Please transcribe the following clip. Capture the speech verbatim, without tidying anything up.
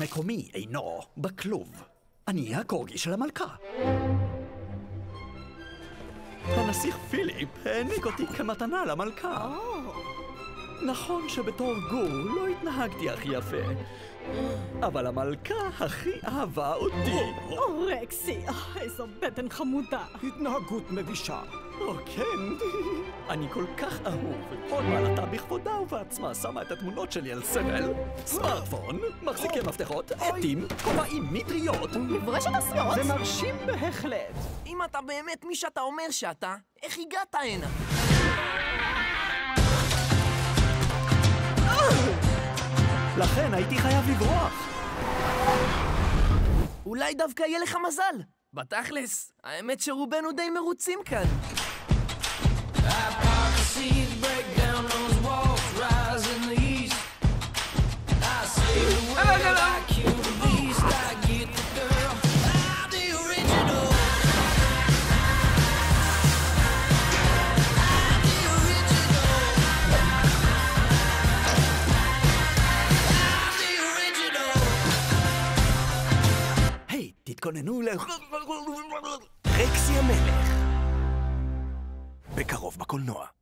מקומי אינו בכלוב. אני הקורגי של המלכה. הנסיך פיליפ העניק אותי כמתנה למלכה. נכון שבתור גור לא התנהגתי הכי יפה, אבל המלכה הכי אהבה אותי. או, רקסי, איזו בטן חמודה. התנהגות מבישה. או כן, אני כל כך אהוב. עוד מעלתה בכבודה ובעצמה שמה את התמונות שלי על סמל, סמארטפון, מחזיקי מפתחות, עטים, כובעים, מטריות. מברשת אסיות? זה מרשים בהחלט. אם אתה באמת מי שאתה אומר שאתה, איך הגעת הנה? לכן הייתי חייב לברוח. אולי דווקא יהיה לך מזל. בתכלס, האמת שרובנו די מרוצים כאן. היי, תתכוננו ל... רקסי המלך. בקרוב בקולנוע.